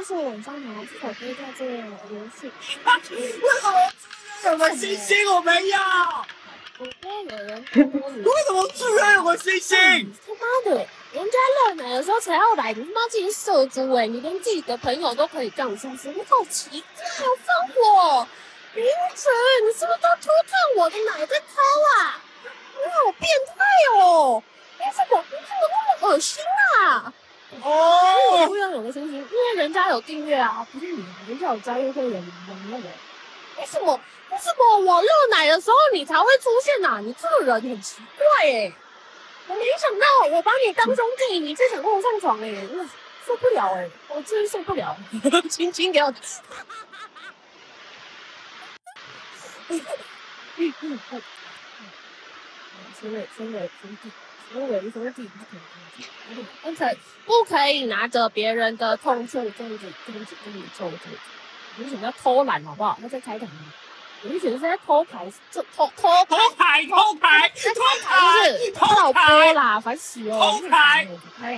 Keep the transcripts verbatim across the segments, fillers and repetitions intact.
八是晚上拿这首歌叫做《游戏》。 为什么有个星星我没有？ 我说有人为什么居然有个星星？ 他妈的，人家热奶的时候才要来，你他妈自己射猪哎、欸！你连自己的朋友都可以这样，是不是？你好奇怪，有放我！林子，你是不是都偷看我的奶在掏啊？你好变态哦！你怎么你怎么那么恶心啊？ 哦， 不要有个星星，因为人家有订阅啊，不是你，人家有加入会员，你那个。为什么？为什么我热奶的时候你才会出现啊？你这个人很奇怪哎、欸！我没想到我把你当兄弟，你却想跟我上床哎、欸！我受不了哎、欸，我真是受不了！亲亲给我。嗯嗯嗯。身为身为兄弟，身为兄弟不可以，不可以不可以拿着别人的痛处这样子这样子跟你凑这样子。你为什么要偷懒好不好？那在开台吗？你选是在偷牌，这偷偷偷牌偷牌偷牌， 不是偷拍啦，烦死了！ 偷牌， 拍，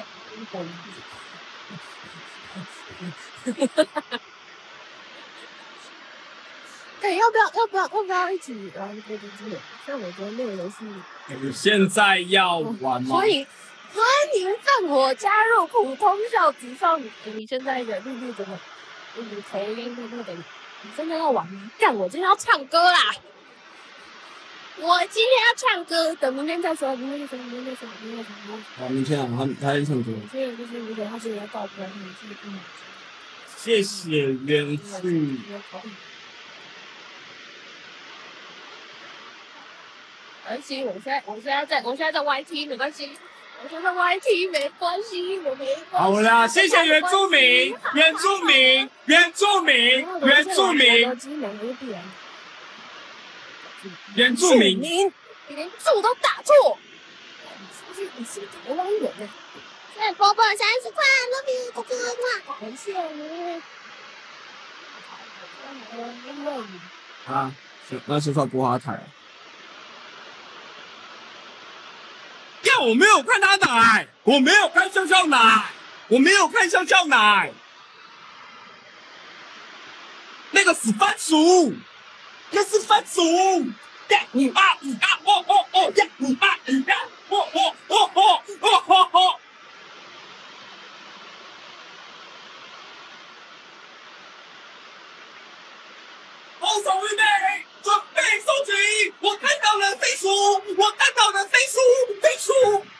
对，要不要要不要要不要一起玩这个这个？像我觉得那个游戏， 你现在要玩吗？ 所以欢迎放我加入普通校级少女。你现在的绿绿怎么？你头晕绿绿的。你真的要玩吗？干！我今天要唱歌啦！我今天要唱歌，等明天再说，明天再说，明天再说，明天再说。 好，明天啊，他他在唱歌。 所以就是，如果他是要告白，你是不能。 谢谢元素。 没关系，我现在我现在在我现在在 Y T 没关系，我现在在 Y T 没关系，我没关系。 好啦，谢谢原住民，原住民，原住民，原住民，原住民， 你连住都打错，你是不是你是不是台湾人呢？谢谢波波三十块 ，love you， 哥哥哇，感谢你。 啊，那是算波哈台。我没有看他奶，我没有看笑笑奶，我没有看笑笑奶，那个死番薯，那是番薯，呀五啊五啊哦哦哦呀五啊五啊哦哦哦哦哦哦哦，好手预备，准备收集，我看到了飞鼠，我看到了飞鼠，飞鼠。